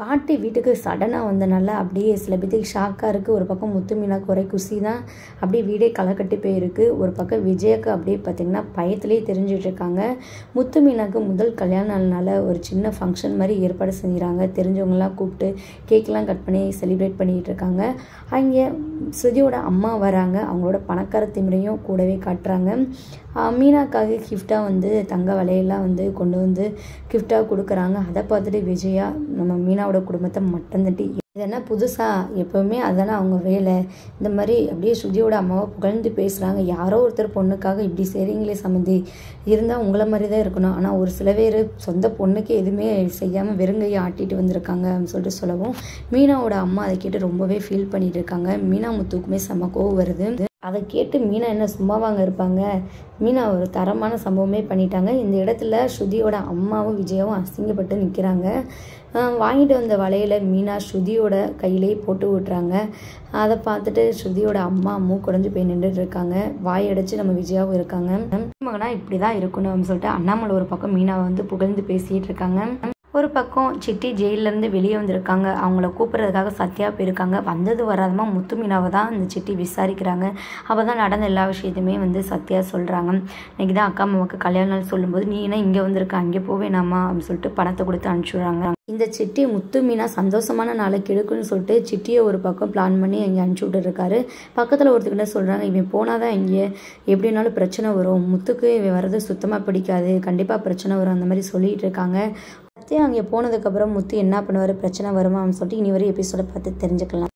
பாட்டி வீட்டுக்கு சடனாக வந்தனால அப்படியே சில பேத்துக்கு ஷாக்காக இருக்குது. ஒரு பக்கம் முத்து மீனாக்கு ஒரே குஷி தான், அப்படியே வீடே களைக்கட்டி போயிருக்கு. ஒரு பக்கம் விஜயாக்கு அப்படியே பார்த்திங்கன்னா பயத்துலேயே தெரிஞ்சிட்ருக்காங்க. முத்து மீனாக்கு முதல் கல்யாண நாள்னால ஒரு சின்ன ஃபங்க்ஷன் மாதிரி ஏற்பாடு செஞ்சுறாங்க. தெரிஞ்சவங்களாம் கூப்பிட்டு கேக்கெலாம் கட் பண்ணி செலிப்ரேட் பண்ணிக்கிட்டு இருக்காங்க. அங்கே ஸ்ருதியோட அம்மா வராங்க. அவங்களோட பணக்கார திமிரையும் கூடவே காட்டுறாங்க. மீனாக்காக கிஃப்டாக வந்து தங்க வலையெல்லாம் வந்து கொண்டு வந்து கிஃப்டாக கொடுக்குறாங்க. அதை பார்த்துட்டு விஜயா நம்ம மீனாவோட குடும்பத்தை மட்டம் தட்டி, இது என்ன புதுசாக, எப்போவுமே அதெல்லாம் அவங்க வேலை, இந்த மாதிரி அப்படியே ஸ்ருதியோட அம்மாவை புகழ்ந்து பேசுகிறாங்க. யாரோ ஒருத்தர் பொண்ணுக்காக இப்படி செய்கிறீங்களே சம்மந்தி, இருந்தால் உங்களை மாதிரி தான் இருக்கணும். ஆனால் ஒரு சில பேர் சொந்த பொண்ணுக்கு எதுவுமே செய்யாமல் வெறுங்கையை ஆட்டிட்டு வந்திருக்காங்க அப்படின்னு சொல்லிட்டு சொல்லவும் மீனாவோட அம்மா அதை கேட்டு ரொம்பவே ஃபீல் பண்ணிட்டு இருக்காங்க. மீனா முத்துக்குமே செம்ம கோவம் வருது. அதை கேட்டு மீனா என்ன சும்மாவாங்க இருப்பாங்க, மீனா ஒரு தரமான சம்பவமே பண்ணிட்டாங்க. இந்த இடத்துல ஸ்ருதியோட அம்மாவும் விஜயாவும் அசிங்கப்பட்டு நிற்கிறாங்க. வாங்கிட்டு வந்த வலையில் மீனா ஸ்ருதியோட கையிலே போட்டு விட்டுறாங்க. அதை பார்த்துட்டு ஸ்ருதியோட அம்மா மூக்குடைஞ்சு போய் நின்றுட்டு இருக்காங்க. வாயடைச்சு நம்ம விஜயாவும் இருக்காங்க. மகனா இப்படி தான் இருக்கணும் அப்படின்னு சொல்லிட்டு அண்ணாமலை ஒரு பக்கம் மீனாவை வந்து புகழ்ந்து பேசிகிட்டு இருக்காங்க. ஒரு பக்கம் சிட்டி ஜெயிலேருந்து வெளியே வந்திருக்காங்க. அவங்கள கூப்பிட்றதுக்காக சத்யா போயிருக்காங்க. வந்தது வராதமா முத்து மீனாவை தான் அந்த சிட்டி விசாரிக்கிறாங்க. அப்போ தான் நடந்த எல்லா விஷயத்தையுமே வந்து சத்யா சொல்கிறாங்க. இன்றைக்கி தான் அக்கா அம்மாவுக்கு கல்யாண நாள் சொல்லும்போது நீ என்ன இங்கே வந்திருக்க, அங்கே போவேனாமா அப்படின்னு சொல்லிட்டு பணத்தை கொடுத்து அனுப்பிச்சுடுறாங்க. இந்த சிட்டி முத்து மீனா சந்தோஷமான நாளைக்கு எடுக்குன்னு சொல்லிட்டு சிட்டியை ஒரு பக்கம் பிளான் பண்ணி அங்கே அனுப்பிச்சி விட்டுருக்காரு. பக்கத்தில் ஒருத்தர்கிட்ட சொல்கிறாங்க, இவன் போனால் தான் இங்கே எப்படினாலும் பிரச்சனை வரும், முத்துக்கு இவன் வர்றது சுத்தமாக பிடிக்காது, கண்டிப்பாக பிரச்சனை வரும், அந்த மாதிரி சொல்லிகிட்டு இருக்காங்க. சத்யா அங்கே போனதுக்கப்புறம் முத்து என்ன பண்ணுவார், பிரச்சனை வருமா அப்படின்னு சொல்லிட்டு இனி வரை எபிசோட பார்த்து தெரிஞ்சுக்கலாம்.